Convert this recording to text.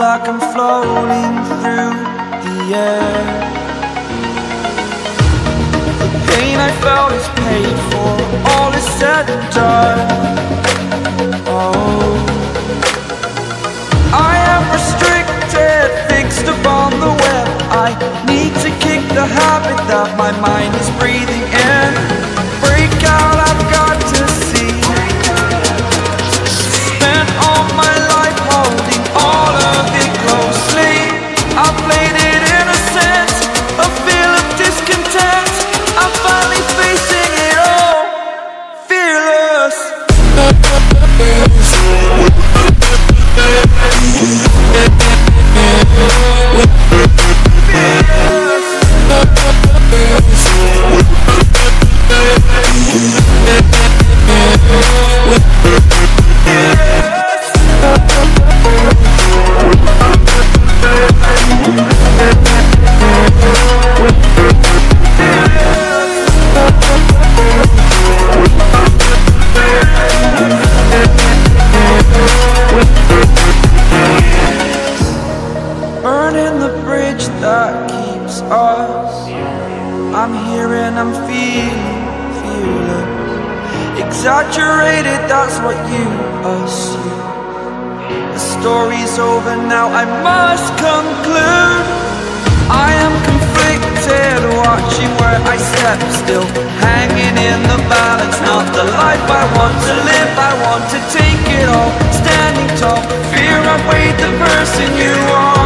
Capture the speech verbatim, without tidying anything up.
like I'm floating through the air. The pain I felt is paid for, all is said and done. Oh, I am restricted, fixed upon the web. I need to kick the habit that my mind is breathing in. Break out, I've got to see. Spent all my life holding all of it closely. I played it innocent, a feel of discontent. I'm finally facing it all, fearless. Burning the bridge that keeps us. I'm here and I'm feeling fearless. Exaggerated, that's what you assume. The story's over now, I must conclude. I am conflicted, watching where I step still, hanging in the balance. Not the life I want to live, I want to take it all. Standing tall, fear I've weighed the person you are.